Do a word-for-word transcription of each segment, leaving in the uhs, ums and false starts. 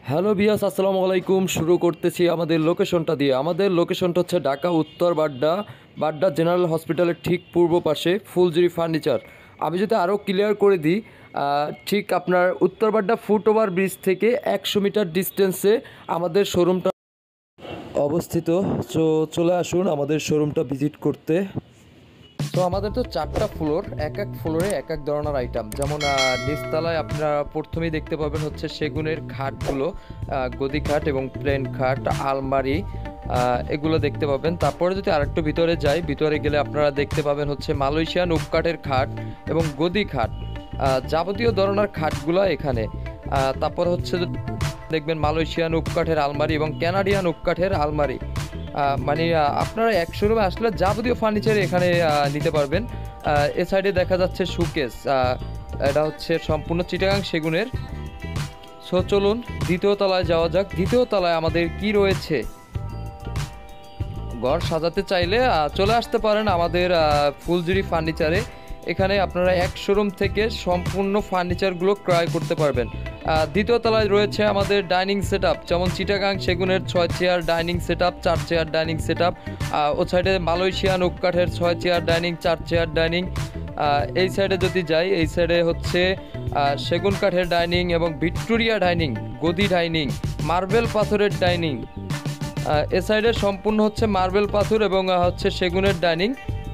Hello বিয়াস, আসসালামু আলাইকুম। শুরু করতেছি আমাদের লোকেশনটা দিয়ে। আমাদের লোকেশনটা হচ্ছে ঢাকা উত্তর বাড্ডা, বাড্ডা জেনারেল হসপিটালের ঠিক পূর্ব পাশে ফুলজুরি ফার্নিচার। আমি যদি আরও ক্লিয়ার করে দিই, ঠিক আপনার উত্তর বাড্ডা ফুট ওভার ব্রিজ থেকে একশো মিটার ডিস্টেন্সে আমাদের শোরুমটা অবস্থিত। সো চলে আসুন আমাদের শোরুমটা ভিজিট করতে। তো আমাদের তো চারটা ফ্লোর, এক এক ফ্লোরে এক এক ধরনের আইটেম। যেমন নিচতলায় আপনারা প্রথমেই দেখতে পাবেন হচ্ছে সেগুনের খাটগুলো, গদি খাট এবং প্লেন খাট, আলমারি, এগুলো দেখতে পাবেন। তারপরে যদি আরেকটু ভিতরে যাই, ভিতরে গেলে আপনারা দেখতে পাবেন হচ্ছে মালয়েশিয়ান উপকাঠের খাট এবং গদি খাট, যাবতীয় ধরনের খাটগুলো এখানে। তারপর হচ্ছে দেখবেন মালয়েশিয়ান উপকাঠের আলমারি এবং কানাডিয়ান উপকাঠের আলমারি। মানে আপনারা এক শোরুমে আসলে যাবতীয় ফার্নিচার এখানে নিতে পারবেন। এ সাইডে দেখা যাচ্ছে শোকেস, এটা হচ্ছে সম্পূর্ণ চিটাগাং সেগুনের। সো চলুন দ্বিতীয় তলায় যাওয়া যাক। দ্বিতীয় তলায় আমাদের কি রয়েছে। ঘর সাজাতে চাইলে চলে আসতে পারেন আমাদের ফুলজুরি ফার্নিচারে। এখানে আপনারা এক শোরুম থেকে সম্পূর্ণ ফার্নিচারগুলো ক্রয় করতে পারবেন। দ্বিতীয় তলায় রয়েছে আমাদের ডাইনিং সেট আপ, যেমন চিটাগাং সেগুনের ছয় চেয়ার ডাইনিং সেট আপ, চার চেয়ার ডাইনিং সেট আপ। ও সাইডে মালয়েশিয়ান উপকাঠের ছয় চেয়ার ডাইনিং, চার চেয়ার ডাইনিং। এই সাইডে যদি যাই, এই সাইডে হচ্ছে সেগুন কাঠের ডাইনিং এবং ভিক্টোরিয়া ডাইনিং, গদি ডাইনিং, মার্বেল পাথরের ডাইনিং। এ সাইডে সম্পূর্ণ হচ্ছে মার্বেল পাথর এবং হচ্ছে সেগুনের ডাইনিং।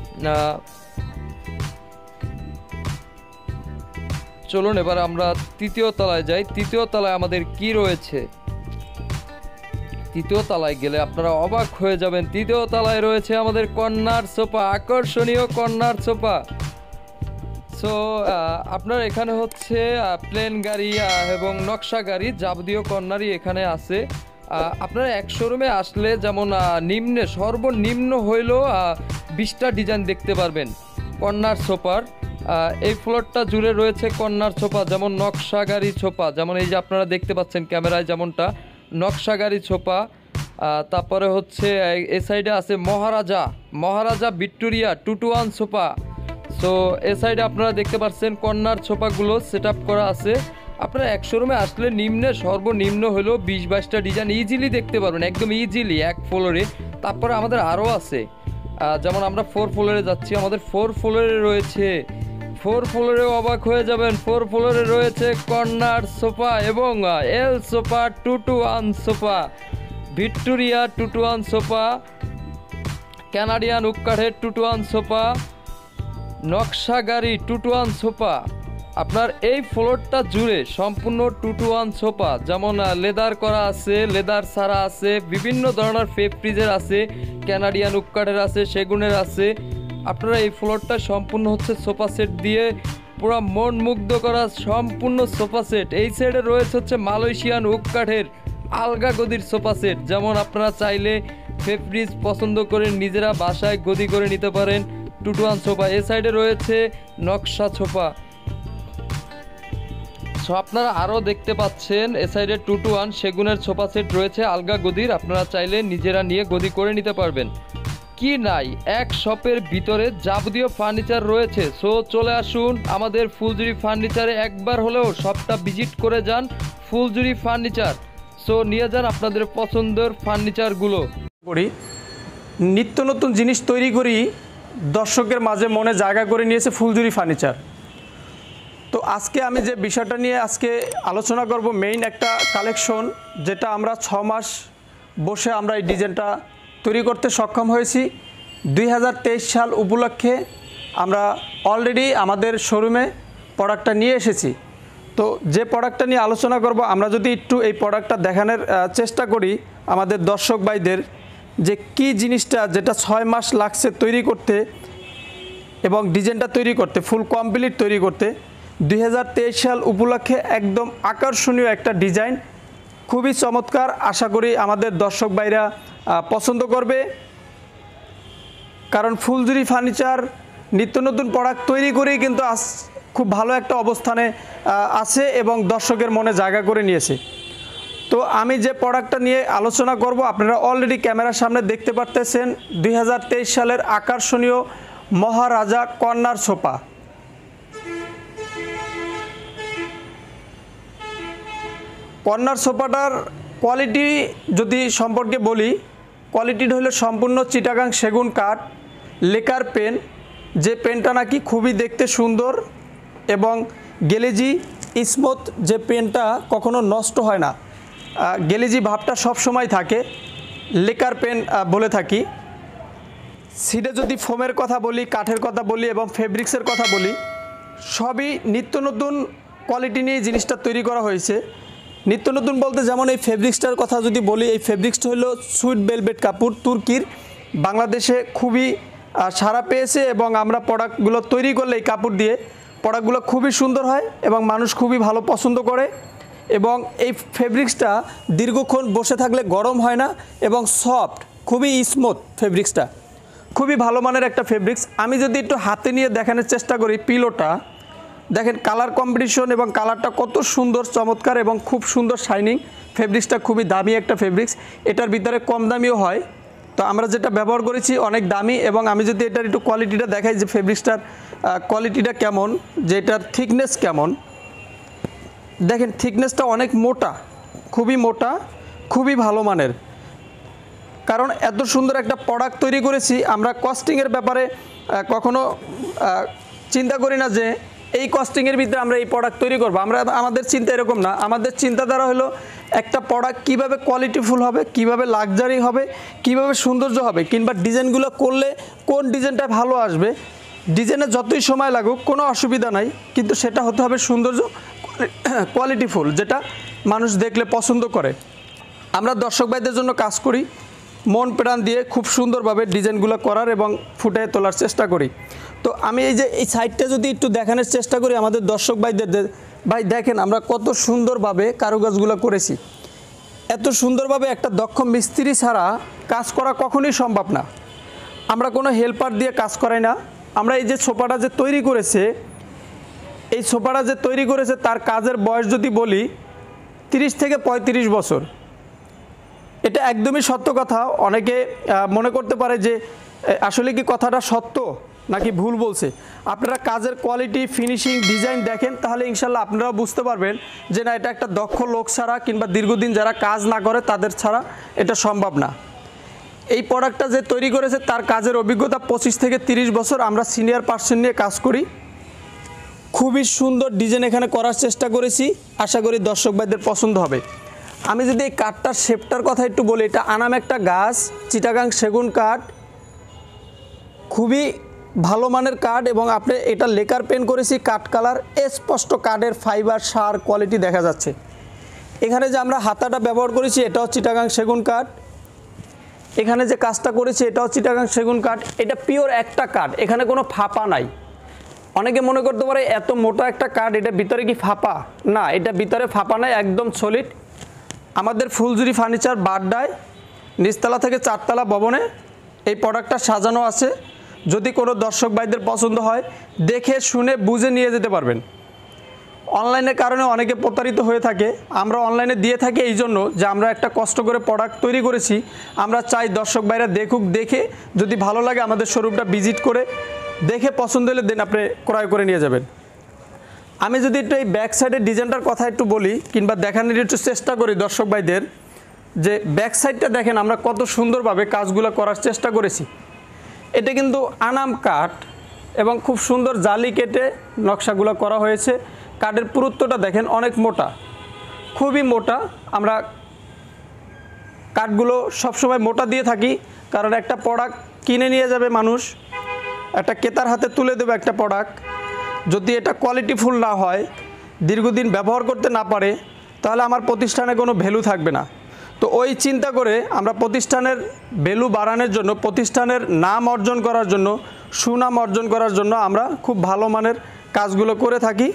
চলুন এবার আমরা তৃতীয় তলায় যাই। তৃতীয় তলায় আমাদের কি রয়েছে। তৃতীয় তলায় গেলে আপনারা অবাক হয়ে যাবেন। তৃতীয় তলায় রয়েছে আমাদের কর্নার সোফা, আকর্ষণীয় কর্নার সোফা। সো আপনার এখানে হচ্ছে প্লেন গাড়ি এবং নকশা গাড়ি, যাবতীয় কর্নারই এখানে আছে। আপনারা এক শোরুমে আসলে যেমন নিম্নে সর্বনিম্ন হইলেও বিশটা ডিজাইন দেখতে পারবেন কর্নার সোফার। এই ফ্লোরটা জুড়ে রয়েছে কর্নার সোফা, যেমন নকশা গাড়ি সোফা, যেমন এই যে আপনারা দেখতে পাচ্ছেন ক্যামেরায় যেমনটা নকশা গাড়ি সোফা। তারপরে হচ্ছে এ সাইডে আছে Maharaja, Maharaja Victoria two two one sofa. So এ সাইডে আপনারা দেখতে পাচ্ছেন কর্নার সোফাগুলো সেট আপ করা আছে। আপনারা এক শোরুমে আসলে নিম্নে সর্বনিম্ন হলেও বিশ বাইশটা ডিজাইন ইজিলি দেখতে পারবেন, একদম ইজিলি এক ফ্লোরে। তারপরে আমাদের আরও আছে, যেমন আমরা ফোর ফ্লোরে যাচ্ছি। আমাদের ফোর ফ্লোরে রয়েছে, ফোর ফ্লোরে অবাক হয়ে যাবেন, ফোর ফ্লোরে রয়েছে কর্নার সোফা এবং L sofa two two one sofa, Victoria two two one sofa, Canadian উপকাঠের টু টু ওয়ান সোফা, নকশা গাড়ি টু টু ওয়ান সোফা। আপনার এই ফ্লোরটা জুড়ে সম্পূর্ণ টু টু ওয়ান সোফা, যেমন লেদার করা আছে, লেদার ছাড়া আছে, বিভিন্ন ধরনের ফেব্রিজের আছে, কানাডিয়ান উপকাঠের আছে, সেগুনের আছে। আপনারা এই ফ্লোরটা সম্পূর্ণ হচ্ছে সোফা সেট দিয়ে পুরো মন মুগ্ধ করা সম্পূর্ণ সোফা সেট। এই সাইডে রয়েছে হচ্ছে মালয়েশিয়ান উপকাঠের আলগা গদির সোফা সেট, যেমন আপনারা চাইলে ফেব্রিজ পছন্দ করে নিজেরা বাসায় গদি করে নিতে পারেন টু টু ওয়ান সোফা। এই সাইডে রয়েছে নকশা সোফা। সো আপনারা আরও দেখতে পাচ্ছেন এ সাইডে টু টু ওয়ান সেগুনের সোফা সেট রয়েছে আলগা গদির, আপনারা চাইলে নিজেরা নিয়ে গদি করে নিতে পারবেন। কি নাই, এক শপের ভিতরে যাবতীয় ফার্নিচার রয়েছে। সো চলে আসুন আমাদের ফুলজুরি ফার্নিচারে, একবার হলেও শপটা ভিজিট করে যান ফুলজুরি ফার্নিচার। সো নিয়ে যান আপনাদের পছন্দের ফার্নিচারগুলো। করি নিত্য নতুন জিনিস তৈরি করি, দর্শকের মাঝে মনে জায়গা করে নিয়েছে ফুলজুরি ফার্নিচার। তো আজকে আমি যে বিষয়টা নিয়ে আজকে আলোচনা করব, মেইন একটা কালেকশন যেটা আমরা ছ মাস বসে আমরা এই ডিজাইনটা তৈরি করতে সক্ষম হয়েছি। দুই হাজার তেইশ সাল উপলক্ষে আমরা অলরেডি আমাদের শোরুমে প্রোডাক্টটা নিয়ে এসেছি। তো যে প্রোডাক্টটা নিয়ে আলোচনা করব, আমরা যদি একটু এই প্রোডাক্টটা দেখানোর চেষ্টা করি আমাদের দর্শক ভাইদের, যে কি জিনিসটা যেটা ছয় মাস লাগছে তৈরি করতে এবং ডিজাইনটা তৈরি করতে, ফুল কমপ্লিট তৈরি করতে। দুই হাজার তেইশ সাল উপলক্ষে একদম আকর্ষণীয় একটা ডিজাইন, খুবই চমৎকার। আশা করি আমাদের দর্শক ভাইরা পছন্দ করবে, কারণ ফুলজুরি ফার্নিচার নিত্য নতুন প্রোডাক্ট তৈরি করেই কিন্তু আজ খুব ভালো একটা অবস্থানে আছে এবং দর্শকের মনে জায়গা করে নিয়েছে। তো আমি যে প্রোডাক্টটা নিয়ে আলোচনা করব, আপনারা অলরেডি ক্যামেরার সামনে দেখতে পারতেছেন দুই হাজার তেইশ সালের আকর্ষণীয় মহারাজা কর্নার সোফা। কর্নার সোফাটার কোয়ালিটি যদি সম্পর্কে বলি, কোয়ালিটিটা হলো সম্পূর্ণ চিটাগাং সেগুন কাঠ, লেকার পেন, যে পেনটা নাকি খুবই দেখতে সুন্দর এবং গেলেজি স্মুথ, যে পেনটা কখনো নষ্ট হয় না, গেলেজি ভাবটা সব সময় থাকে, লেকার পেন বলে থাকি। সিটে যদি ফোমের কথা বলি, কাঠের কথা বলি এবং ফেব্রিক্সের কথা বলি, সবই নিত্য নতুন কোয়ালিটি নিয়ে জিনিসটা তৈরি করা হয়েছে। নিত্য নতুন বলতে যেমন এই ফেব্রিক্সটার কথা যদি বলি, এই ফেব্রিক্সটা হলো সুইট ভেলভেট কাপড়, তুর্কির, বাংলাদেশে খুবই সাড়া পেয়েছে এবং আমরা প্রোডাক্টগুলো তৈরি করলে এই কাপড় দিয়ে প্রোডাক্টগুলো খুবই সুন্দর হয় এবং মানুষ খুবই ভালো পছন্দ করে। এবং এই ফেব্রিক্সটা দীর্ঘক্ষণ বসে থাকলে গরম হয় না এবং সফট, খুবই স্মুথ ফেব্রিক্সটা, খুবই ভালো মানের একটা ফেব্রিক্স। আমি যদি একটু হাতে নিয়ে দেখানোর চেষ্টা করি, পিলোটা দেখেন, কালার কম্বিনেশন এবং কালারটা কত সুন্দর, চমৎকার এবং খুব সুন্দর শাইনিং। ফেব্রিক্সটা খুবই দামি একটা ফেব্রিক্স, এটার ভিতরে কম দামিও হয়, তো আমরা যেটা ব্যবহার করেছি অনেক দামি। এবং আমি যদি এটার একটু কোয়ালিটিটা দেখাই যে ফেব্রিক্সটার কোয়ালিটিটা কেমন, যে এটার থিকনেস কেমন, দেখেন থিকনেসটা অনেক মোটা, খুবই মোটা, খুবই ভালো মানের। কারণ এত সুন্দর একটা প্রোডাক্ট তৈরি করেছি, আমরা কস্টিংয়ের ব্যাপারে কখনো চিন্তা করি না যে এই কস্টিংয়ের ভিতরে আমরা এই প্রোডাক্ট তৈরি করবো। আমরা আমাদের চিন্তা এরকম না, আমাদের চিন্তাধারা হলো একটা প্রোডাক্ট কীভাবে কোয়ালিটিফুল হবে, কিভাবে লাক্সারি হবে, কিভাবে সৌন্দর্য হবে, কিংবা ডিজাইনগুলো করলে কোন ডিজাইনটা ভালো আসবে। ডিজাইনে যতই সময় লাগুক কোনো অসুবিধা নাই, কিন্তু সেটা হতে হবে সৌন্দর্য, কোয়ালিটিফুল, যেটা মানুষ দেখলে পছন্দ করে। আমরা দর্শক ভাইদের জন্য কাজ করি মন প্রাণ দিয়ে, খুব সুন্দরভাবে ডিজাইনগুলো করার এবং ফুটিয়ে তোলার চেষ্টা করি। তো আমি এই যে এই সাইডটা যদি একটু দেখানোর চেষ্টা করি আমাদের দর্শক ভাইদের, ভাই দেখেন আমরা কত সুন্দরভাবে কারুকাজগুলো করেছি। এত সুন্দরভাবে একটা দক্ষ মিস্ত্রি ছাড়া কাজ করা কখনোই সম্ভব না। আমরা কোনো হেল্পার দিয়ে কাজ করাই না। আমরা এই যে সোফাটা যে তৈরি করেছে, এই সোফাটা যে তৈরি করেছে তার কাজের বয়স যদি বলি তিরিশ থেকে পঁয়ত্রিশ বছর। এটা একদমই সত্য কথা। অনেকে মনে করতে পারে যে আসলে কি কথাটা সত্য নাকি ভুল বলছে। আপনারা কাজের কোয়ালিটি, ফিনিশিং, ডিজাইন দেখেন, তাহলে ইনশাল্লাহ আপনারাও বুঝতে পারবেন যে না, এটা একটা দক্ষ লোক ছাড়া কিংবা দীর্ঘদিন যারা কাজ না করে তাদের ছাড়া এটা সম্ভব না। এই প্রোডাক্টটা যে তৈরি করেছে তার কাজের অভিজ্ঞতা পঁচিশ থেকে তিরিশ বছর। আমরা সিনিয়র পার্সন নিয়ে কাজ করি, খুবই সুন্দর ডিজাইন এখানে করার চেষ্টা করেছি, আশা করি দর্শক ভাইদের পছন্দ হবে। আমি যদি এই কাঠটার শেপটার কথা একটু বলি, এটা আনাম একটা গাছ, চিটাগাং সেগুন কাঠ, খুবই ভালো মানের কাঠ এবং আপনি এটা লেকার পেন করেছি, কাঠ কালার, স্পষ্ট কাঠের ফাইবার সার কোয়ালিটি দেখা যাচ্ছে। এখানে যে আমরা হাতাটা ব্যবহার করেছি এটাও চিটাগাং সেগুন কাঠ, এখানে যে কাজটা করেছি এটাও চিটাগাং সেগুন কাঠ। এটা পিওর একটা কাঠ, এখানে কোনো ফাঁপা নাই। অনেকে মনে করতে পারে এত মোটা একটা কাঠ, এটা ভিতরে কি ফাঁপা? না, এটা ভিতরে ফাঁপা নাই, একদম সলিড। আমাদের ফুলজুরি ফার্নিচার বাড্ডায় নিচতলা থেকে চারতলা ভবনে এই প্রোডাক্টটা সাজানো আছে। যদি কোনো দর্শক ভাইদের পছন্দ হয় দেখে শুনে বুঝে নিয়ে যেতে পারবেন। অনলাইনের কারণে অনেকে প্রতারিত হয়ে থাকে। আমরা অনলাইনে দিয়ে থাকি এই জন্য যে আমরা একটা কষ্ট করে প্রোডাক্ট তৈরি করেছি, আমরা চাই দর্শক ভাইরা দেখুক, দেখে যদি ভালো লাগে আমাদের শোরুমটা ভিজিট করে দেখে পছন্দ হলে দেন আপনি ক্রয় করে নিয়ে যাবেন। আমি যদি একটু এই ব্যাক সাইডের ডিজাইনটার কথা একটু বলি কিংবা দেখানোর একটু চেষ্টা করি দর্শক ভাইদের, যে ব্যাক সাইডটা দেখেন আমরা কত সুন্দরভাবে কাজগুলো করার চেষ্টা করেছি। এটা কিন্তু আনাম কাঠ এবং খুব সুন্দর জালি কেটে নকশাগুলো করা হয়েছে। কাঠের পুরুত্বটা দেখেন অনেক মোটা, খুবই মোটা। আমরা কাঠগুলো সবসময় মোটা দিয়ে থাকি, কারণ একটা প্রোডাক্ট কিনে নিয়ে যাবে মানুষ, একটা ক্রেতার হাতে তুলে দেবে একটা প্রোডাক্ট, যদি এটা কোয়ালিটিফুল না হয়, দীর্ঘদিন ব্যবহার করতে না পারে, তাহলে আমার প্রতিষ্ঠানে কোনো ভ্যালু থাকবে না। তো ওই চিন্তা করে আমরা প্রতিষ্ঠানের ভ্যালু বাড়ানোর জন্য, প্রতিষ্ঠানের নাম অর্জন করার জন্য, সুনাম অর্জন করার জন্য আমরা খুব ভালো মানের কাজগুলো করে থাকি।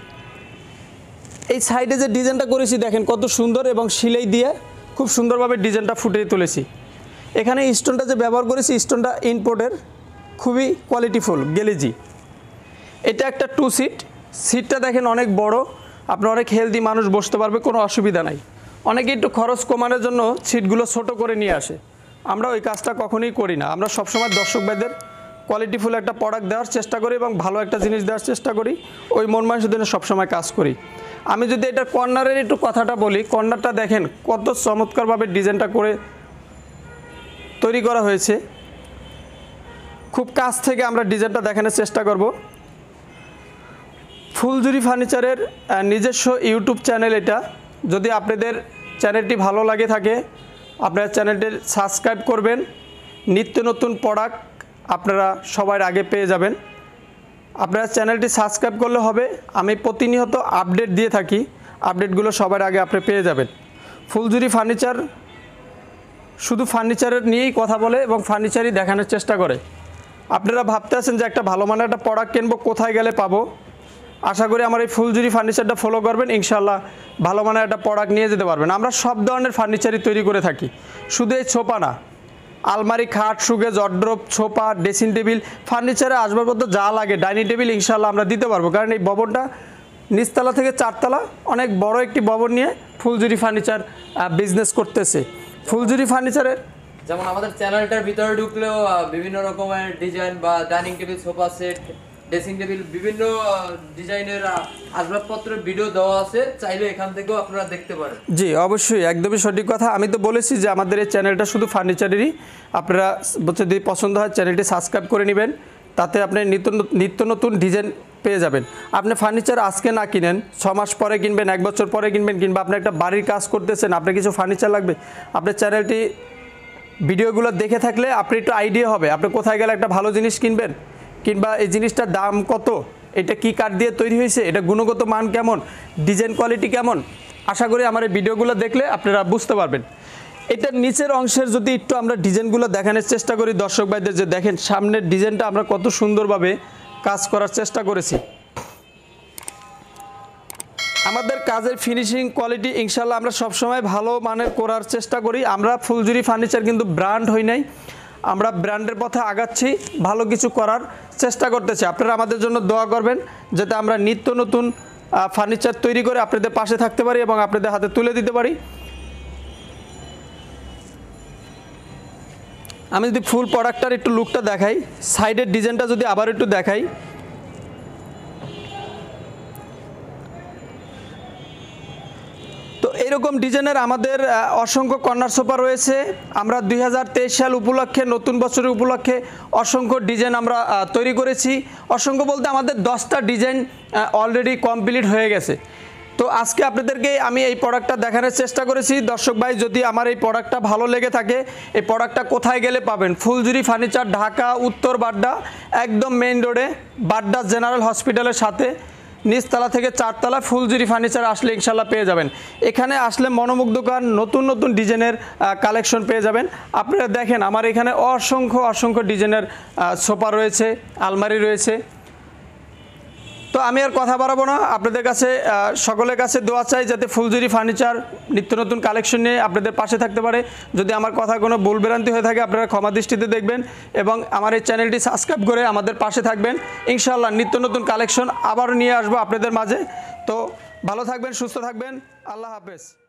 এই সাইডে যে ডিজাইনটা করেছি দেখেন কত সুন্দর, এবং সিলাই দিয়ে খুব সুন্দরভাবে ডিজাইনটা ফুটিয়ে তুলেছি। এখানে স্টোনটা যে ব্যবহার করেছি, স্টোনটা ইনপোর্টের, খুবই কোয়ালিটিফুল গেলেজি। এটা একটা টু সিট, সিটটা দেখেন অনেক বড়, আপনার অনেক হেলদি মানুষ বসতে পারবে, কোনো অসুবিধা নাই। অনেকে একটু খরচ কমানোর জন্য সিটগুলো ছোট করে নিয়ে আসে, আমরা ওই কাজটা কখনোই করি না। আমরা সবসময় দর্শক ভাইদের কোয়ালিটিফুল একটা প্রোডাক্ট দেওয়ার চেষ্টা করি এবং ভালো একটা জিনিস দেওয়ার চেষ্টা করি, ওই মন মানসিকতার জন্য সবসময় কাজ করি। আমি যদি এটা কর্নারের একটু কথাটা বলি, কর্নারটা দেখেন কত চমৎকারভাবে ডিজাইনটা করে তৈরি করা হয়েছে। খুব কাছ থেকে আমরা ডিজাইনটা দেখানোর চেষ্টা করব। ফুলঝুরি ফার্নিচারের নিজস্ব ইউটিউব চ্যানেল এটা। যদি আপনাদের চ্যানেলটি ভালো লাগে থাকে আপনারা চ্যানেলটি সাবস্ক্রাইব করবেন, নিত্য নতুন প্রোডাক্ট আপনারা সবার আগে পেয়ে যাবেন। আপনারা চ্যানেলটি সাবস্ক্রাইব করলে হবে, আমি প্রতিনিয়ত আপডেট দিয়ে থাকি, আপডেটগুলো সবার আগে আপনি পেয়ে যাবেন। ফুলঝুরি ফার্নিচার শুধু ফার্নিচারের নিয়েই কথা বলে এবং ফার্নিচারই দেখানোর চেষ্টা করে। আপনারা ভাবতে আছেন যে একটা ভালো মানের একটা প্রোডাক্ট কিনবো, কোথায় গেলে পাবো? আশা করি আমার এই ফুলঝুরি ফার্নিচারটা ফলো করবেন, ইনশাল্লাহ ভালো মানের একটা প্রোডাক্ট নিয়ে যেতে পারবেন। আমরা সব ধরনের ফার্নিচারই তৈরি করে থাকি, শুধু এই সোফা না, আলমারি, খাট, সুগেজ, ওয়ারড্রোব, সোফা, ড্রেসিং টেবিল, ফার্নিচারে আসবাবপত্র যা লাগে, ডাইনিং টেবিল ইনশাল্লাহ আমরা দিতে পারবো। কারণ এই ভবনটা নিচতলা থেকে চারতলা, অনেক বড় একটি ভবন নিয়ে ফুলঝুরি ফার্নিচার বিজনেস করতেছে। ফুলঝুরি ফার্নিচারের যেমন আমাদের চ্যানেলটার ভিতরে ঢুকলেও বিভিন্ন রকমের ডিজাইন বা dining table, sofa set, dressing table, বিভিন্ন ডিজাইনের আসবাবপত্রের ভিডিও দেওয়া আছে, চাইলে এখান থেকেও আপনারা দেখতে পারেন। জি অবশ্যই, একদমই সঠিক কথা। আমি তো বলেছি যে আমাদের এই চ্যানেলটা শুধু ফার্নিচারেরই। আপনারা যদি পছন্দ হয় চ্যানেলটি সাবস্ক্রাইব করে নেবেন, তাতে আপনি নিত্য নিত্য নতুন ডিজাইন পেয়ে যাবেন। আপনি ফার্নিচার আজকে না কিনেন, ছ মাস পরে কিনবেন, এক বছর পরে কিনবেন, কিংবা আপনি একটা বাড়ির কাজ করতেছেন, আপনার কিছু ফার্নিচার লাগবে, আপনার চ্যানেলটি ভিডিওগুলো দেখে থাকলে আপনি একটু আইডিয়া হবে আপনি কোথায় গেলে একটা ভালো জিনিস কিনবেন, কিংবা এই জিনিসটার দাম কত, এটা কি কাঠ দিয়ে তৈরি হয়েছে, এটা গুণগত মান কেমন, ডিজাইন কোয়ালিটি কেমন। আশা করি আমার এই ভিডিওগুলো দেখলে আপনারা বুঝতে পারবেন। এটার নিচের অংশের যদি একটু আমরা ডিজাইনগুলো দেখানোর চেষ্টা করি দর্শক ভাইদের, যে দেখেন সামনের ডিজাইনটা আমরা কত সুন্দরভাবে কাজ করার চেষ্টা করেছি। আমাদের কাজের ফিনিশিং কোয়ালিটি ইনশাল্লাহ আমরা সবসময় ভালো মানের করার চেষ্টা করি। আমরা ফুলঝুরি ফার্নিচার কিন্তু ব্র্যান্ড হই নাই, আমরা ব্র্যান্ডের পথে আগাচ্ছি, ভালো কিছু করার চেষ্টা করতেছি। আপনারা আমাদের জন্য দোয়া করবেন যাতে আমরা নিত্য নতুন ফার্নিচার তৈরি করে আপনাদের পাশে থাকতে পারি এবং আপনাদের হাতে তুলে দিতে পারি। আমি যদি ফুল প্রোডাক্টটার একটু লুকটা দেখাই, সাইডের ডিজাইনটা যদি আবার একটু দেখাই, তো এইরকম ডিজাইনের আমাদের অসংখ্য কর্নার সোফা রয়েছে। আমরা দুই হাজার তেইশ সাল উপলক্ষে, নতুন বছরের উপলক্ষে অসংখ্য ডিজাইন আমরা তৈরি করেছি। অসংখ্য বলতে আমাদের দশটা ডিজাইন অলরেডি কমপ্লিট হয়ে গেছে। তো আজকে আপনাদেরকে আমি এই প্রোডাক্টটা দেখানোর চেষ্টা করেছি। দর্শক ভাই, যদি আমার এই প্রোডাক্টটা ভালো লেগে থাকে, এই প্রোডাক্টটা কোথায় গেলে পাবেন? ফুলঝুরি ফার্নিচার, ঢাকা উত্তর বাড্ডা, একদম মেইন রোডে, বাড্ডা জেনারেল হসপিটালের সাথে, নিচতলা থেকে চারতলা ফুলঝুরি ফার্নিচার আসলে ইনশাল্লাহ পেয়ে যাবেন। এখানে আসলে মনোমুগ্ধকর নতুন নতুন ডিজাইনের কালেকশন পেয়ে যাবেন। আপনারা দেখেন আমার এখানে অসংখ্য অসংখ্য ডিজাইনের সোফা রয়েছে, আলমারি রয়েছে। তো আমি আর কথা বাড়াবো না, আপনাদের কাছে সকলের কাছে দোয়া চাই যাতে ফুলঝুরি ফার্নিচার নিত্য নতুন কালেকশন নিয়ে আপনাদের পাশে থাকতে পারে। যদি আমার কথা কোনো ভুল ভ্রান্তি হয়ে থাকে আপনারা ক্ষমা দৃষ্টিতে দেখবেন এবং আমার এই চ্যানেলটি সাবস্ক্রাইব করে আমাদের পাশে থাকবেন। ইনশাআল্লাহ নিত্য নতুন কালেকশন আবারও নিয়ে আসবো আপনাদের মাঝে। তো ভালো থাকবেন, সুস্থ থাকবেন, আল্লাহ হাফেজ।